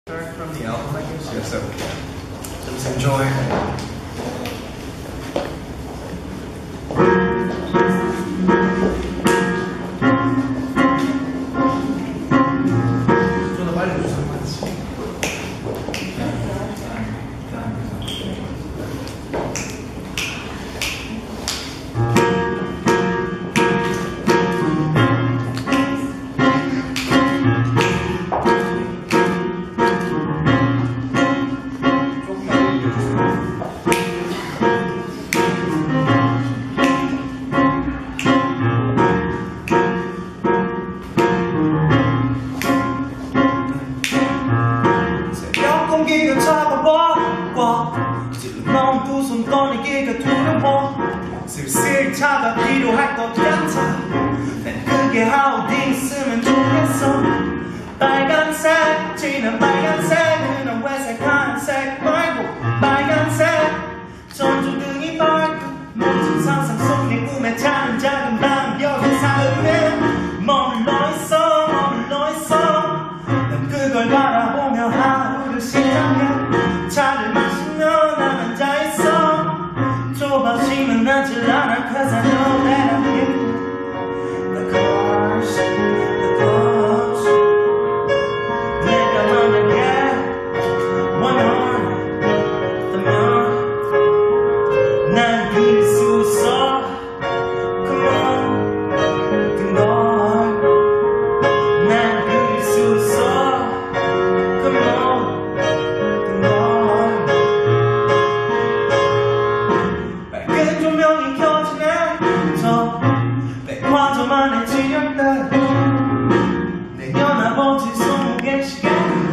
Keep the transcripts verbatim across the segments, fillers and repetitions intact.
Start from the album, I guess. Yeah, so please enjoy. 공기가 차가워 찔러놓은 두 손 꺼내기가 두려워 슬슬 차가 필요할 것 같아 난 그게 하우딩 쓰면 좋겠어 빨간색 진한 빨간색 그냥 회색 하얀색 말고 빨간색 전조등이 밝고 멋진 상상 속에 꿈에 차는 작은 방 여기 사는 머물러 있어 머물러 있어 난 그걸 바라보며 하루를 시작해 차를 마시며 난 앉아있어 좁아지면 앉을 않아 cause I know that I'm here The cars, the clothes 내가 만약에 원한다면 난 그릴 수 있어 Come on, 그 널 난 그릴 수 있어 Come on 밝은 조명이 켜지네 저 백화점 안에 지렸다 내년 아버지 손목의 시계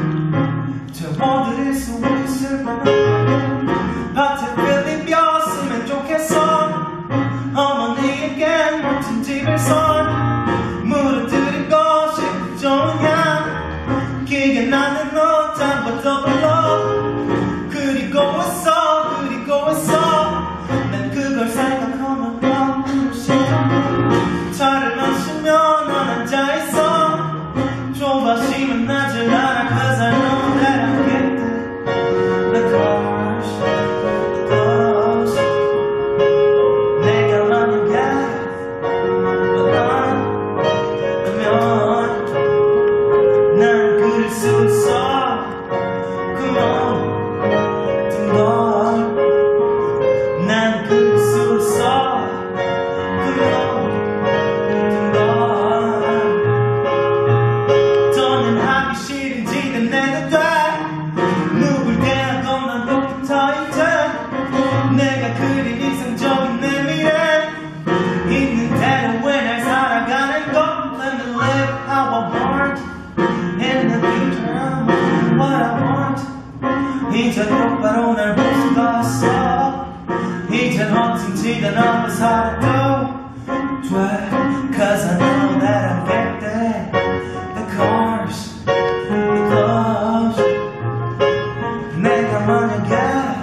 채워드릴 수 있을 만한 밭에 필립 뼈으면 좋겠어 어머니에게 멋진 집을 선 물어드릴 것이 좋은 향 기가 나는 옷 잠바도 불러 그리고 있어 그리고 있어 난 그걸 생각하면 너무 싫어 차를 마시며 넌 앉아있어 좁아지면 나질 않아 cause I know that I get the cars, the clothes 내가 만약에 원한다면 난 그릴 수 있어 Come on 난 그릴 수 있어 Come on 더는 하기 싫은 짓은 내도 돼 누굴 대하건 난 똑같아 이제 내가 그린 이상적인 내 미래 있는 대로의 날 살아가는 것 Let me live how I want In the future what I want 이제 똑바로 날 볼 수가 없어 이젠 허튼지단 앞에 살아도 돼 Cause I know that I get that The cars, the clothes 내가 만약에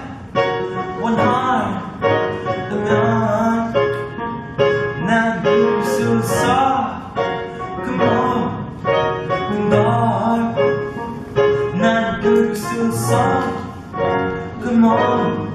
원한다면 난 그릴 수 있어 Come on, 널 난 그릴 수 있어 Come on